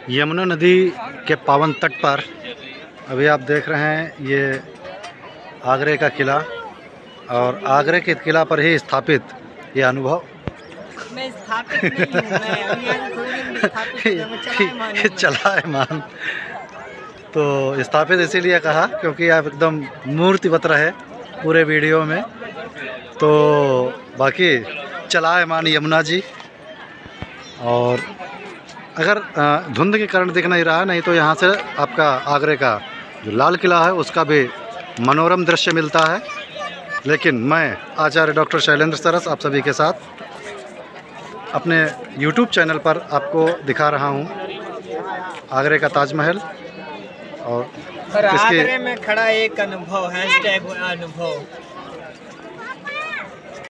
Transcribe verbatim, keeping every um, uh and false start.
यमुना नदी के पावन तट पर अभी आप देख रहे हैं ये आगरे का किला, और आगरे के किला पर ही स्थापित ये अनुभव मैं स्थापित नहीं हूँ, मैं अभी आज थोड़े दिन में स्थापित हूँ, मैं चलायमान हूँ। चलायमान। तो स्थापित इसीलिए कहा क्योंकि आप एकदम मूर्तिवत रहे पूरे वीडियो में। तो बाकी चलायमान यमुना जी। और अगर धुंध के कारण दिख नहीं रहा, नहीं तो यहाँ से आपका आगरे का जो लाल किला है उसका भी मनोरम दृश्य मिलता है। लेकिन मैं आचार्य डॉक्टर शैलेंद्र सरस आप सभी के साथ अपने यूट्यूब चैनल पर आपको दिखा रहा हूँ आगरे का ताजमहल। और पर इसके आगरे में खड़ा एक अनुभव, हैशटैग अनुभव।